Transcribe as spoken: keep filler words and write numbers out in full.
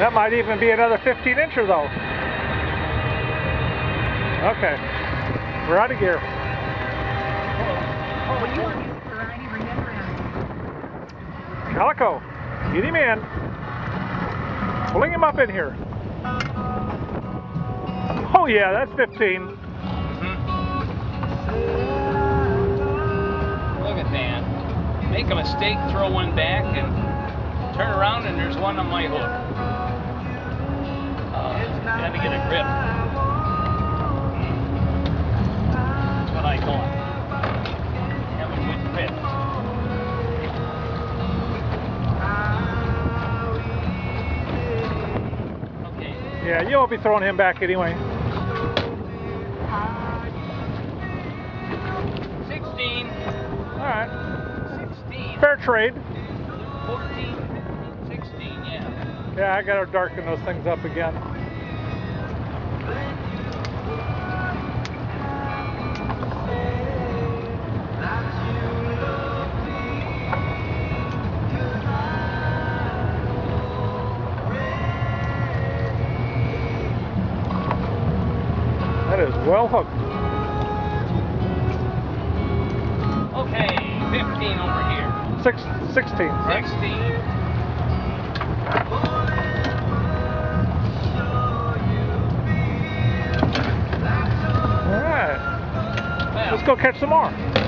That might even be another fifteen incher though. Okay, we're out of gear. Oh, you want to use variety, remember that. Calico, get him in. Fling him up in here. Oh yeah, that's fifteen. Mm-hmm. Look at that. Make a mistake, throw one back, and turn around, and there's one on my hook. Uh, got to get a grip. That's what I call it. Have a good grip. Okay. Yeah, you won't be throwing him back anyway. sixteen. All right. sixteen. Fair trade. fourteen. sixteen, yeah. Yeah, I gotta darken those things up again. That is well hooked. Okay, fifteen over here. Six, sixteen. Right? sixteen. All right. Well, Let's go catch some more.